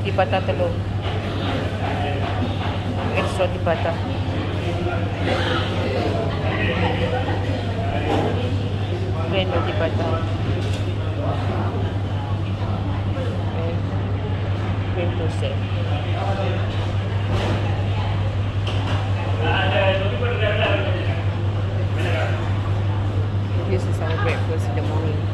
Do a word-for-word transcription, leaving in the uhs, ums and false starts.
Roti patah telur. It's roti patah. Plain roti patah. And cream toasted. This is our breakfast in the morning.